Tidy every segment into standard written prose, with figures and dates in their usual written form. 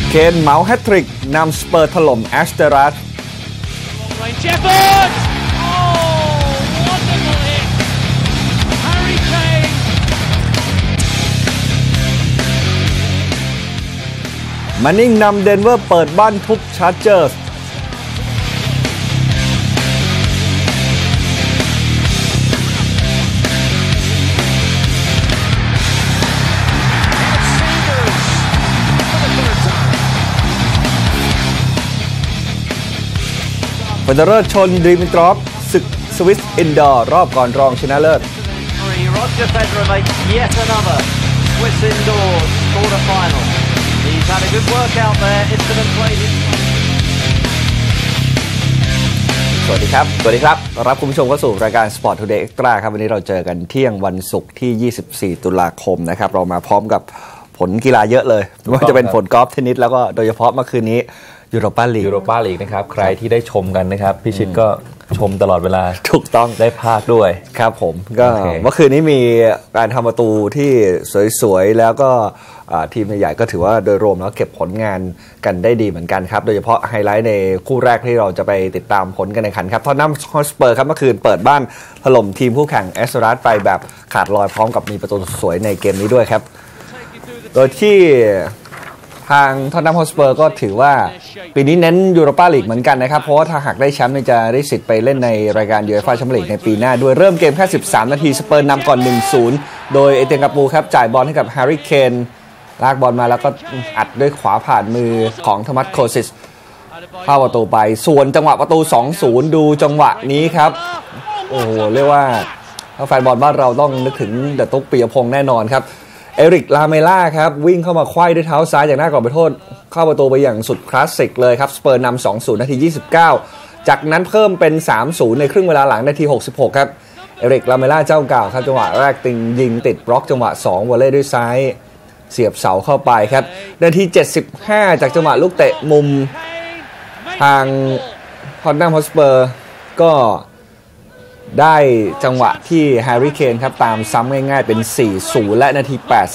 เคนเมาส์แฮตทริกนำสเปอร์ถล่มแอสเตรัสมานิ่งนำเดนเวอร์เปิดบ้านทุบชาร์เจอร์สเฟเดอเรอร์ชนดิมิตรอฟศึกสวิสอินดอร์รอบก่อนรองชนะเลิศ He's had a good workout there. Incident played in. สวัสดีครับรับคุณผู้ชมเข้าสู่รายการ Sport Today Extra ครับวันนี้เราเจอกันเที่ยงวันศุกร์ที่24ตุลาคมนะครับเรามาพร้อมกับผลกีฬาเยอะเลยไม่ว่าจะเป็นผลกอล์ฟเทนนิสแล้วก็โดยเฉพาะเมื่อคืนนี้ยูโรปาลีกนะครับใครที่ได้ชมกันนะครับพี่ชิดก็ชมตลอดเวลาถูกต้องได้ภาคด้วยครับผมก็เมื่อคืนนี้มีการทำประตูที่สวยๆแล้วก็ทีมใหญ่ก็ถือว่าโดยรวมแล้วเก็บผลงานกันได้ดีเหมือนกันครับโดยเฉพาะไฮไลท์ในคู่แรกที่เราจะไปติดตามผลกันในขันครับท็อตแนมฮอตสเปอร์ครับเมื่อคืนเปิดบ้านถล่มทีมคู่แข่งแอสเตรัสไปแบบขาดลอยพร้อมกับมีประตูสวยในเกมนี้ด้วยครับโดยที่ทางท็อตแนมฮอตสเปอร์ก็ถือว่าปีนี้เน้นยูโรปาลีกเหมือนกันนะครับเพราะว่าถ้าหากได้แชมป์จะได้สิทธิ์ไปเล่นในรายการยูเอฟ่าแชมเปี้ยนลีกในปีหน้าด้วยเริ่มเกมแค่13นาทีสเปอร์นำก่อน 1-0 โดยเอเตียนกาปูครับจ่ายบอลให้กับแฮร์รี่เคนลากบอลมาแล้วก็อัดด้วยขวาผ่านมือของโทมัสโคซิสเข้าประตูไปส่วนจังหวะประตู 2-0 ดูจังหวะนี้ครับโอ้โหเรียกว่าถ้าแฟนบอลบ้านเราต้องนึกถึงเดอะตุ๊กปิยพงษ์แน่นอนครับเอริกลาเมล่าครับวิ่งเข้ามาไขว้ด้วยเท้าซ้ายจากหน้ากรอบไปโทษเข้าประตูไปอย่างสุดคลาสสิกเลยครับสเปอร์นำ 2-0 นาที 29จากนั้นเพิ่มเป็น 3-0 ในครึ่งเวลาหลังนาที 66ครับเอริกลาเมล่าเจ้าเก่าครับจังหวะแรกยิงติดบล็อกจังหวะ2วอลเลย์ด้วยซ้ายเสียบเสาเข้าไปครับนาที75จากจังหวะลูกเตะมุมทางท็อตแนมฮอตสเปอร์ก็ได้จังหวะที่แฮร์รี่เคนครับตามซ้ำง่ายๆเป็น 4-0 และนาที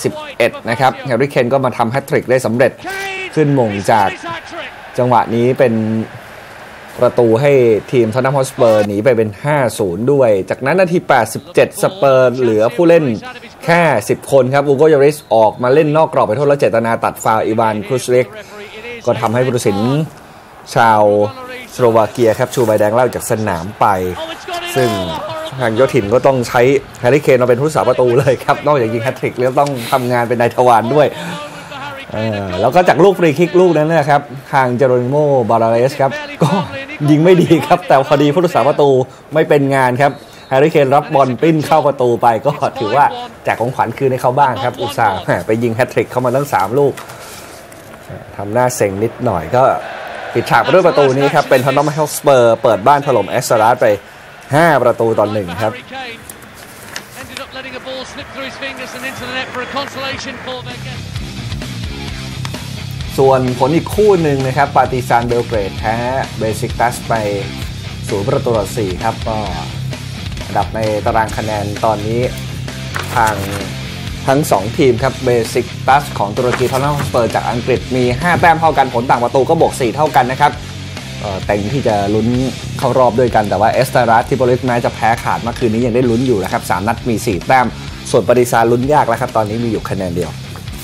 81นะครับแฮร์รี่เคนก็มาทำแฮตทริกได้สำเร็จขึ้นมงจากจังหวะนี้เป็นประตูให้ทีมท็อตแนมฮอตสเปอร์หนีไปเป็น 5-0 ด้วยจากนั้นนาที87สเปอร์เหลือผู้เล่นแค่10คนครับอูโกยาริสออกมาเล่นนอกกรอบไปโทษแล้วเจตนาตัดฟาวล์อีวานครูซเล็กก็ทำให้ผู้ตัดสินชาวสโลวาเกียครับชูใบแดงไล่จากสนามไปซึ่งทางโยธินก็ต้องใช้แฮร์รี่เคนมาเป็นผู้รักษาประตูเลยครับนอกจากยิงแฮตทริกแล้วต้องทำงานเป็นนายทวารด้วยแล้วก็จากลูกฟรีคิกลูกนั้นนะครับทางเจโรนิโมบาราเลสครับก็ยิงไม่ดีครับแต่พอดีผู้รักษาประตูไม่เป็นงานครับแฮร์รี่เคนรับบอลปิ้นเข้าประตูไปก็ถือว่าแจกของขวัญคืนให้เขาบ้างครับอุตส่าห์ไปยิงแฮตทริกเข้ามาตั้ง3ลูกทำหน้าเซ็งนิดหน่อยก็ปิดฉากไปด้วยประตูนี้ครับเป็นท็อตแนมฮอตสเปอร์เปิดบ้านถล่มแอสเตรัสไป5ประตูต่อ1ครับส่วนผลอีกคู่หนึ่งนะครับปาร์ติซานเบลเกรดแพ้เบซิกตัสไป0ประตูต่อ4ครับก็อันดับในตารางคะแนนตอนนี้ทั้ง2ทีมครับเบซิกตัสของตุรกีท็อตแนมฮอตสเปอร์จากอังกฤษมี5แต้มเท่ากันผลต่างประตูก็บวก4เท่ากันนะครับแต่งที่จะลุ้นเข้ารอบด้วยกันแต่ว่าเอสเตรัสที่โปลิสแม้จะแพ้ขาดเมื่อคืนนี้ยังได้ลุ้นอยู่นะครับ3นัดมี4แต้มส่วนปาร์ติซานลุ้นยากแล้วครับตอนนี้มีอยู่คะแนนเดียว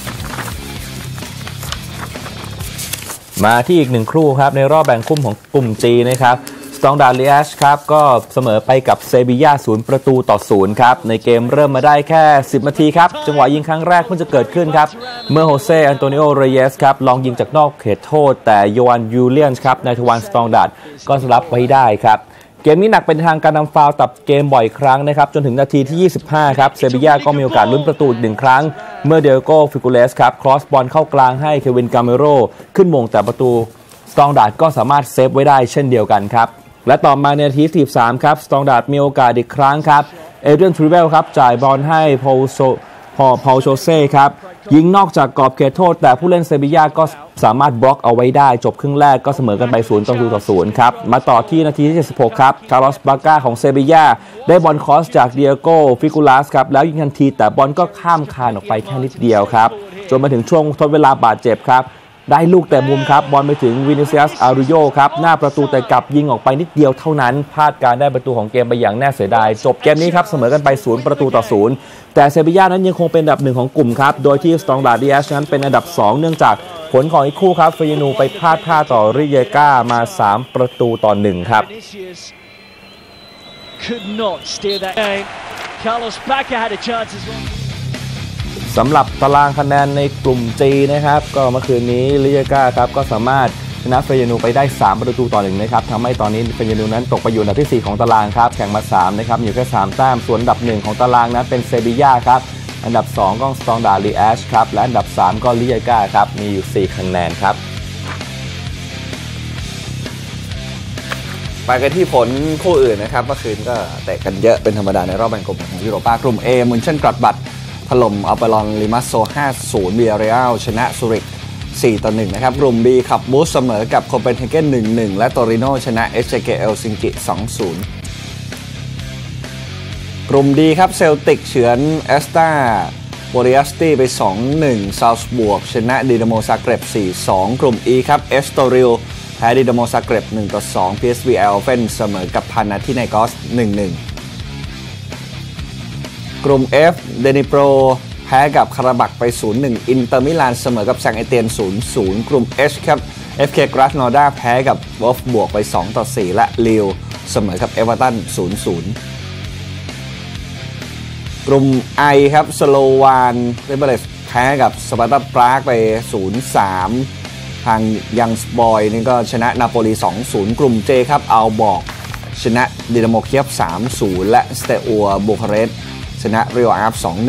มาที่อีก1คู่ครับในรอบแบ่งกลุ่มของกลุ่ม G นะครับสตองดาร์ดลิแอชครับก็เสมอไปกับเซบีย่า0ประตูต่อ0ครับในเกมเริ่มมาได้แค่10นาทีครับจังหวะยิงครั้งแรกเพิ่งจะเกิดขึ้นครับเมื่อโฮเซอันโตนิโอเรเยสครับลองยิงจากนอกเขตโทษแต่โยอันยูเลียนส์ครับนายทวารสตองดาร์ดก็สลับไว้ได้ครับเกมนี้หนักเป็นทางการนำฟาวล์ตัดเกมบ่อยครั้งนะครับจนถึงนาทีที่25ครับเซบีย่าก็มีโอกาสลุ้นประตูอีก1ครั้งเมื่อเดโกฟิกูเลสครับครอสบอลเข้ากลางให้เควินกาเมโรขึ้นมงแต่ประตูสตองดาร์ดก็สามารถเซฟไว้ได้เช่นเดียวกันครับและต่อมาในนาที43ครับสตองดาร์ดมีโอกาสอีกครั้งครับเอเดรียนทริเวลครับจ่ายบอลให้พอลโชเซ่ครับยิงนอกจากกรอบเขตโทษแต่ผู้เล่นเซบีย่าก็สามารถบล็อกเอาไว้ได้จบครึ่งแรกก็เสมอกันไป0-0ครับมาต่อที่นาทีที่76ครับคาร์ลอสบาก้าของเซบีย่าได้บอลครอสจากเดียโกฟิกูลัสครับแล้วยิงทันทีแต่บอลก็ข้ามคานออกไปแค่นิดเดียวครับจนมาถึงช่วงทดเวลาบาดเจ็บครับได้ลูกแต่มุมครับบอลไปถึงวินิซิอัส อารูโยครับหน้าประตูแต่กลับยิงออกไปนิดเดียวเท่านั้นพลาดการได้ประตูของเกมไปอย่างน่าเสียดายจบเกมนี้ครับเสมอกันไป0-0แต่เซบีย่านั้นยังคงเป็นอันดับ1ของกลุ่มครับโดยที่สตองดาร์ด ลิแอชนั้นเป็นอันดับ2เนื่องจากผลของอีกคู่ครับเฟยนูไปพลาดท่าต่อริเยก้ามา3-1ครับสำหรับตารางคะแนนในกลุ่ม G นะครับก็เมื่อคืนนี้ริเยก้าครับก็สามารถชนะเฟยนูไปได้3-1นะครับทำให้ตอนนี้เฟยนูนั้นตกไปอยู่อันดับที่4ของตารางครับแข่งมา3นะครับอยู่แค่3แต้มส่วนอันดับ1ของตารางนั้นเป็นเซบีย่าครับอันดับ2ก็สตองดาร์ด ลิแอชครับและอันดับ3ก็ริเยก้าครับมีอยู่4คะแนนครับไปกันที่ผลคู่อื่นนะครับเมื่อคืนก็เตะกันเยอะเป็นธรรมดาในรอบแบ่งกลุ่มของยุโรปากลุ่ม A มุนเช่นกลัดบัตถล่มอัลเปลอนลิมัสโซ 5-0 เบียเรียลชนะซูริก 4-1 นะครับกลุ่ม B ขับบูสเสมอกับโคเปนเฮเกน 1-1 และโตริโนชนะ SJK เอลซิงกิ 2-0 กลุ่ม D ครับเซลติกเฉือนแอสตาโบริอัสตีไป 2-1 ซาวส์บวกชนะดินาโมซาเกร็บ 4-2 กลุ่ม E ครับเอสโตริลแพ้ดินาโมซาเกร็บ 1-2 PSV เอลเฟนเสมอกับพานาธิไนกอส 1-1 กลุ่ม F เดนิโปรแพ้กับคาราบักไป 0-1 อินเตอร์มิลานเสมอกับแซงเอเตียน 0-0 กลุ่ม H ครับ FK กราสโนดาแพ้กับวอล์ฟบวกไป 2-4 และลิลเสมอกับเอเวอร์ตัน 0-0 กลุ่ม I ครับสโลวานเรเบเลสแพ้กับสปาร์ตาปรากไป 0-3 ทางยังสบอยนี่ก็ชนะนาโปลี 2-0 กลุ่ม J ครับอัลบอกชนะดินาโมเคียฟ 3-0 และสเตอัวบูคาเรสต์ชนะเรียลอาร์ฟ 2-1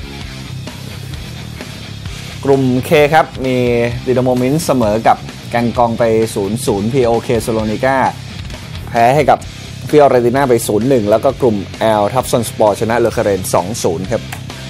กลุ่ม K ครับมีดินาโมมินเสมอกับแกงกองไป 0-0 POK โซโลนิก้าแพ้ให้กับฟิออเรติน่าไป 0-1 แล้วก็กลุ่ม L ทับซอนสปอร์ชนะเลอเคเรน 2-0 ครับ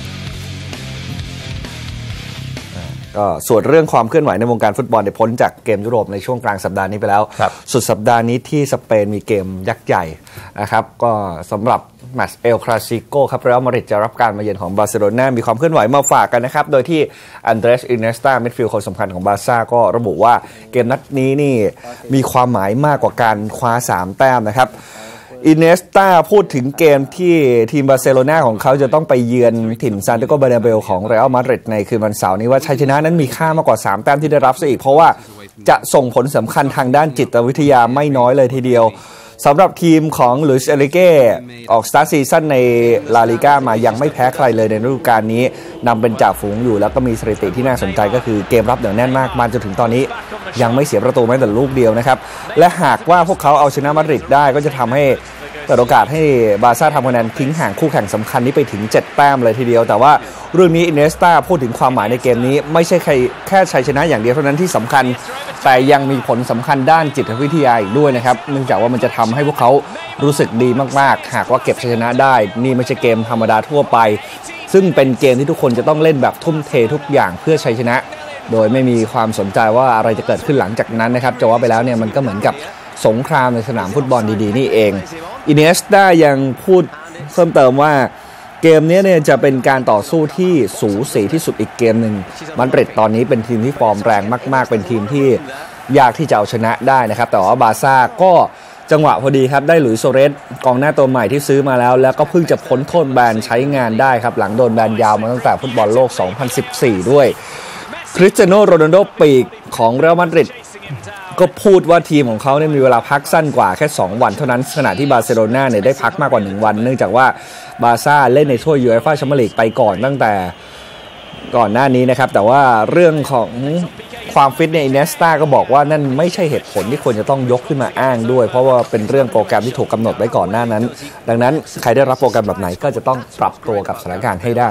ก็ส่วนเรื่องความเคลื่อนไหวในวงการฟุตบอลได้พ้นจากเกมยุโรปในช่วงกลางสัปดาห์นี้ไปแล้วสุดสัปดาห์นี้ที่สเปนมีเกมยักษ์ใหญ่นะครับก็สำหรับแมตช์เอลคลาซิโกครับเรอัลมาดริดจะรับการมาเยือนของบาร์เซโลนามีความเคลื่อนไหวมาฝากกันนะครับโดยที่อันเดรส อินเนสตามิดฟิลด์คนสำคัญของบาร์ซ่าก็ระบุว่าเกมนัดนี้นี่มีความหมายมากกว่าการคว้า3แต้มนะครับอินเนสตาพูดถึงเกมที่ทีมบาร์เซโลนาของเขาจะต้องไปเยือนถิ่นซานติอาโก เบอร์นาเบลของเรอัลมาดริดในคืนวันเสาร์นี้ว่าชัยชนะนั้นมีค่ามากกว่า3แต้มที่ได้รับซะอีกเพราะว่าจะส่งผลสำคัญทางด้านจิตวิทยาไม่น้อยเลยทีเดียวสำหรับทีมของลุยส์ เอริเก้ออกสตาร์ทซีซั่นในลาลิก้ามายังไม่แพ้ใครเลยในฤดูกาลนี้นำเป็นจ่าฝูงอยู่แล้วก็มีสถิติที่น่าสนใจก็คือเกมรับเหนียวแน่นมากมาจนถึงตอนนี้ยังไม่เสียประตูแม้แต่ลูกเดียวนะครับและหากว่าพวกเขาเอาชนะมาดริดได้ก็จะทำให้เปิดโอกาสให้บาร์ซ่าทำคะแนนทิ้งห่างคู่แข่งสำคัญนี้ไปถึง7แต้มเลยทีเดียวแต่ว่าเรื่องนี้อินเนสตาพูดถึงความหมายในเกมนี้ไม่ใช่แค่ชัยชนะอย่างเดียวเท่านั้นที่สำคัญแต่ยังมีผลสำคัญด้านจิตวิทยาอีกด้วยนะครับเนื่องจากว่ามันจะทำให้พวกเขารู้สึกดีมากๆหากว่าเก็บชัยชนะได้นี่ไม่ใช่เกมธรรมดาทั่วไปซึ่งเป็นเกมที่ทุกคนจะต้องเล่นแบบทุ่มเททุกอย่างเพื่อชัยชนะโดยไม่มีความสนใจว่าอะไรจะเกิดขึ้นหลังจากนั้นนะครับจะว่าไปแล้วเนี่ยมันก็เหมือนกับสงครามในสนามฟุตบอลดีๆนี่เองอินเนสตายังพูดเพิ่มเติมว่าเกมนี้เนี่ยจะเป็นการต่อสู้ที่สูสีที่สุดอีกเกมหนึ่งมาดริดตอนนี้เป็นทีมที่ฟอร์มแรงมากๆเป็นทีมที่ยากที่จะเอาชนะได้นะครับแต่ว่าบาร์ซ่าก็จังหวะพอดีครับได้หลุยส์ โซเรสกองหน้าตัวใหม่ที่ซื้อมาแล้วก็เพิ่งจะพ้นโทษแบนใช้งานได้ครับหลังโดนแบนยาวมาตั้งแต่ฟุตบอลโลก 2014 ด้วยคริสเตียโน โรนัลโดปีกของเรอัลมาดริดก็พูดว่าทีมของเขาเนี่ยมีเวลาพักสั้นกว่าแค่2วันเท่านั้นขณะที่บาร์เซโลนาเนี่ยได้พักมากกว่า1วันเนื่องจากว่าบาร์ซ่าเล่นในถ้วยยูเอฟ่าแชมเปี้ยนลีกไปก่อนตั้งแต่ก่อนหน้านี้นะครับแต่ว่าเรื่องของความฟิตในอินเนสตาก็บอกว่านั่นไม่ใช่เหตุผลที่ควรจะต้องยกขึ้นมาอ้างด้วยเพราะว่าเป็นเรื่องโปรแกรมที่ถูกกำหนดไว้ก่อนหน้านั้นดังนั้นใครได้รับโปรแกรมแบบไหนก็จะต้องปรับตัวกับสถานการณ์ให้ได้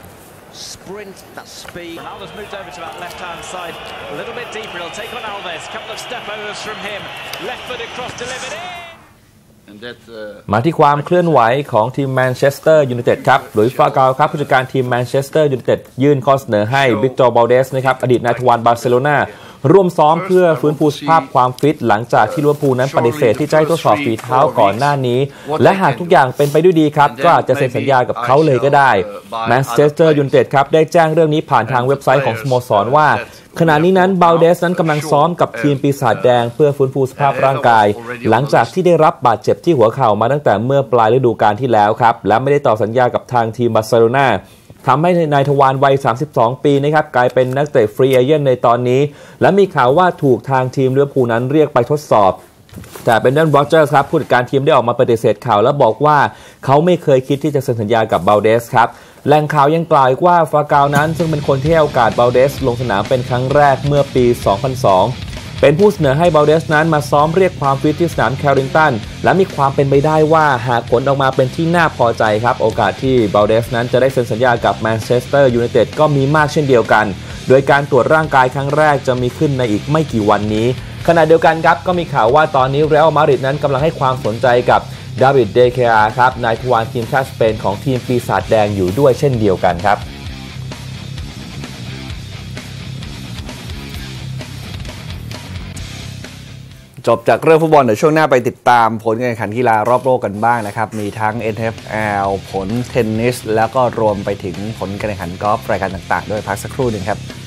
Sprint, that speed. Ronaldo's moved over to that left-hand side. A little bit deeper. He'll take on Alves. Couple of step-overs from him. Left-footed cross delivered in. มาที่ความเคลื่อนไหวของทีมแมนเชสเตอร์ยูไนเต็ดครับหลุยส์ ฟาเกาครับผู้จัดการทีมแมนเชสเตอร์ยูไนเต็ดยื่นข้อเสนอให้วิกตอร์ บาลเดสนะครับอดีตนายทวารบาร์เซโลนาร่วมซ้อมเพื่อฟื้นฟูสภาพความฟิตหลังจากที่ลิเวอร์พูลนั้นปฏิเสธที่จะให้ทดสอบฝีเท้าก่อนหน้านี้และหากทุกอย่างเป็นไปด้วยดีครับก็อาจจะเซ็นสัญญากับเขาเลยก็ได้แมนเชสเตอร์ยูไนเต็ดครับได้แจ้งเรื่องนี้ผ่านทางเว็บไซต์ของสโมสรว่าขณะนี้นั้นบาลเดสนั้นกำลังซ้อมกับทีมปีศาจแดงเพื่อฟื้นฟูสภาพร่างกายหลังจากที่ได้รับบาดเจ็บที่หัวเข่ามาตั้งแต่เมื่อปลายฤดูกาลที่แล้วครับและไม่ได้ต่อสัญญากับทางทีมบาร์เซโลนาทำให้นายทวารวัย32 ปีนะครับกลายเป็นนักเตะฟรีเอเจนต์ในตอนนี้และมีข่าวว่าถูกทางทีมลิเวอร์พูลนั้นเรียกไปทดสอบแต่เป็นดันโรเจอร์สครับผู้จัดการทีมได้ออกมาปฏิเสธข่าวและบอกว่าเขาไม่เคยคิดที่จะเซ็นสัญญากับบาลเดสครับแหล่งข่าวยังกล่าวว่าฟากาวนั้นซึ่งเป็นคนที่ให้โอกาสบาลเดสลงสนามเป็นครั้งแรกเมื่อปี 2002 เป็นผู้เสนอให้บาลเดสนั้นมาซ้อมเรียกความฟิตที่สนามแคริงตันและมีความเป็นไปได้ว่าหากผลออกมาเป็นที่น่าพอใจครับโอกาสที่บาลเดสนั้นจะได้เซ็นสัญญากับแมนเชสเตอร์ยูไนเต็ดก็มีมากเช่นเดียวกันโดยการตรวจร่างกายครั้งแรกจะมีขึ้นในอีกไม่กี่วันนี้ขณะเดียวกันครับก็มีข่าวว่าตอนนี้เรอัลมาดริดนั้นกำลังให้ความสนใจกับดาวิดเดเคอาครับนายทวารทีมชาติสเปนของทีมปีศาจแดงอยู่ด้วยเช่นเดียวกันครับจบจากเรื่องฟุตบอลเดี๋ยวช่วงหน้าไปติดตามผลการแข่งขันกีฬารอบโลกกันบ้างนะครับมีทั้ง NFL ผลเทนนิสแล้วก็รวมไปถึงผลการแข่งขันกอล์ฟรายการต่างๆด้วยพักสักครู่หนึ่งครับ